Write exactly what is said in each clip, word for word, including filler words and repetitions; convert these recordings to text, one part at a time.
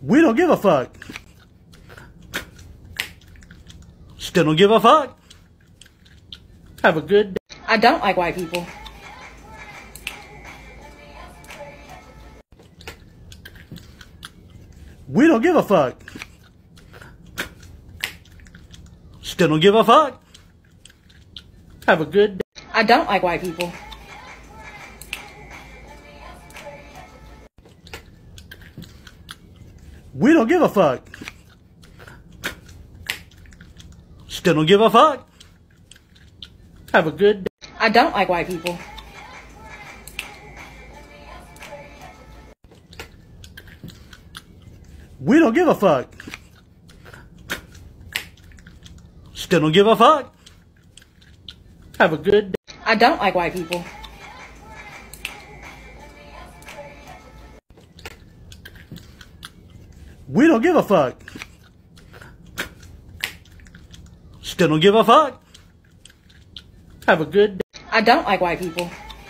We don't give a fuck. Still don't give a fuck. Have a good day. I don't like white people. We don't give a fuck. Still don't give a fuck. Have a good day. I don't like white people. We don't give a fuck. Still don't give a fuck. Have a good day. I don't like white people. We don't give a fuck. Still don't give a fuck. Have a good day. I don't like white people. We don't give a fuck. Still don't give a fuck. Have a good day. I don't like white people.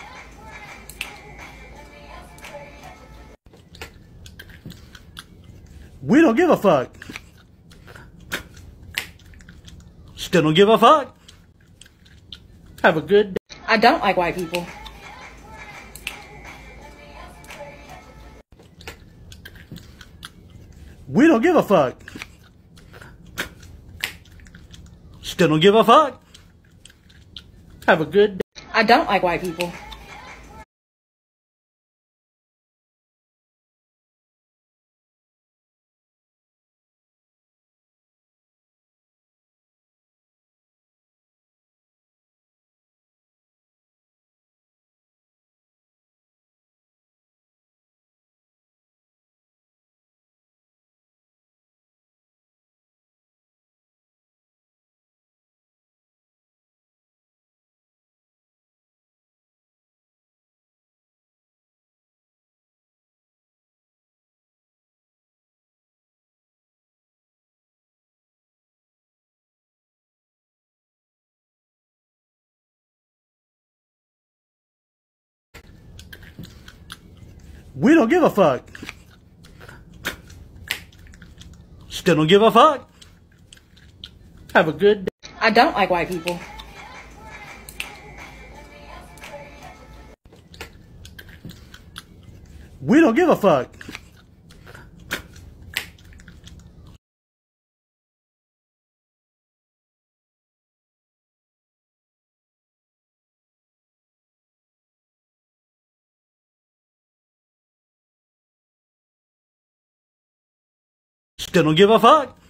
We don't give a fuck. Still don't give a fuck. Have a good day. I don't like white people. We don't give a fuck. Still don't give a fuck. Have a good day. I don't like white people. We don't give a fuck. Still don't give a fuck. Have a good day. I don't like white people. We don't give a fuck. Still don't give a fuck.